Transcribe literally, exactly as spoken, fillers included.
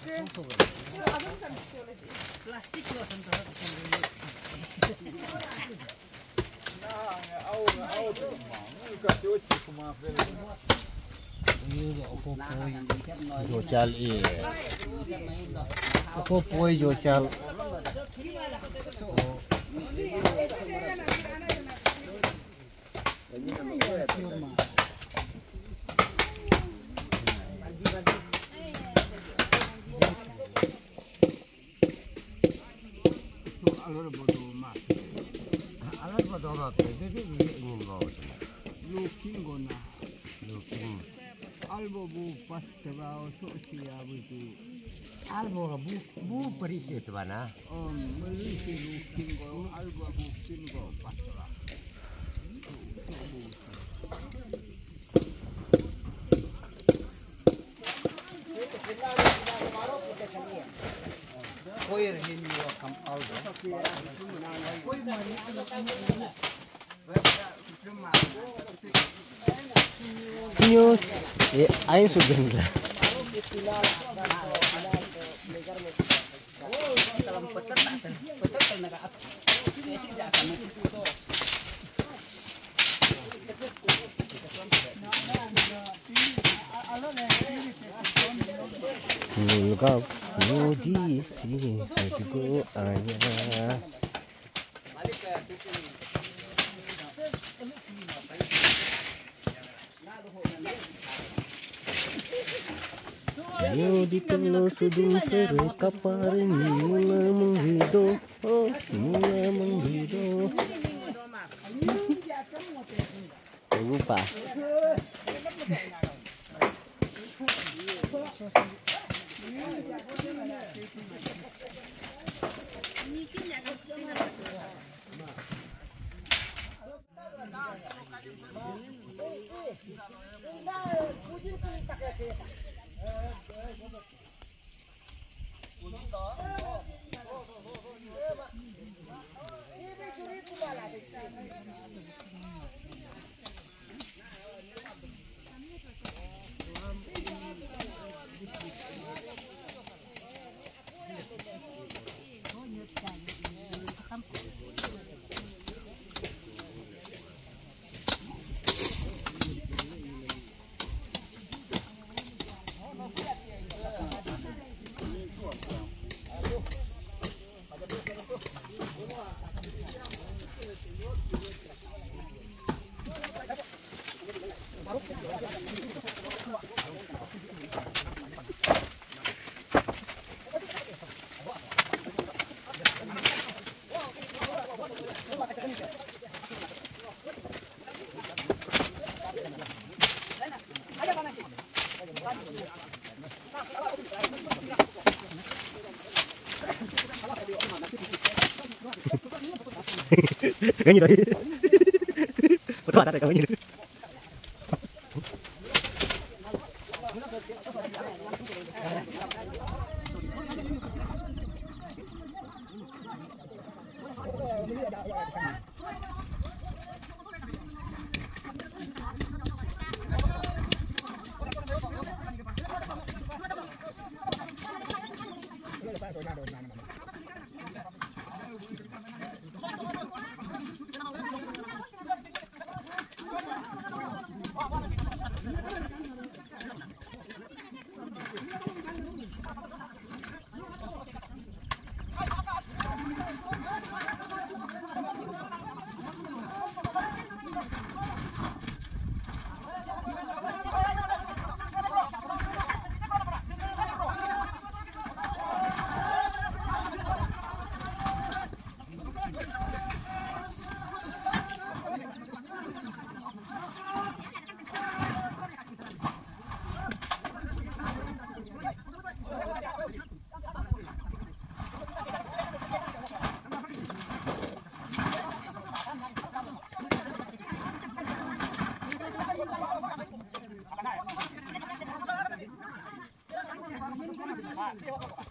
Plastik loh Jocal i. Apa poi jocal. Alat bodoh apa? Jadi ingin bawa cuma. Looking gona. Looking. Albo bu pas terbawa sosial begitu. Albo bu bu periksa tu mana? Om beli si looking go albo bu kin go pas lah. Koir ini kam aldo. News. Ya, ayo sudah lah. Mulga mudi si hatiku ayah. Ayo di kalau sudung sere kaparin mula menghidup, oh mula menghidup. Lupa. Cái gì đấy? Một thoại đây có gì? Pak,